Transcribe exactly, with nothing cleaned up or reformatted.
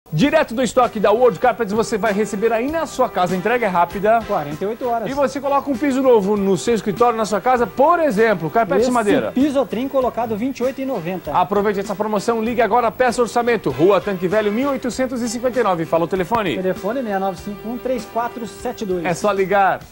Direto do estoque da World Carpets, você vai receber aí na sua casa. A entrega é rápida. quarenta e oito horas. E você coloca um piso novo no seu escritório, na sua casa, por exemplo, carpete de madeira. Pisotrim colocado vinte e oito reais e noventa centavos. Aproveite essa promoção, ligue agora, peça orçamento. Rua Tanque Velho, mil oitocentos e cinquenta e nove. Fala o telefone. Telefone seis nove cinco um, três quatro sete dois. É só ligar.